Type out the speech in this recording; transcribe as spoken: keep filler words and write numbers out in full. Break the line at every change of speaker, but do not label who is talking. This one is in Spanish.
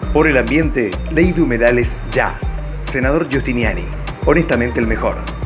Por el ambiente, ley de humedales ya. Senador Giustiniani, honestamente el mejor.